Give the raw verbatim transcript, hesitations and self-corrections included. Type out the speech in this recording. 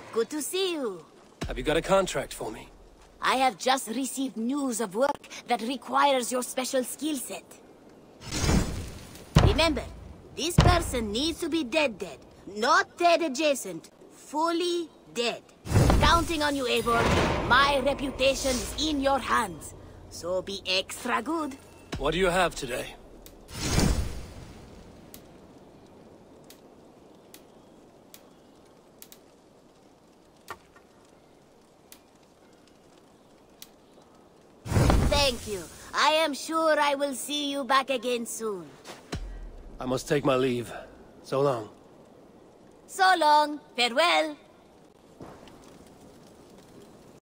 Good to see you. Have you got a contract for me? I have just received news of work that requires your special skill set. Remember, this person needs to be dead dead. Not dead adjacent. Fully dead. Counting on you, Eivor. My reputation is in your hands. So be extra good. What do you have today? Thank you. I am sure I will see you back again soon. I must take my leave. So long. So long. Farewell.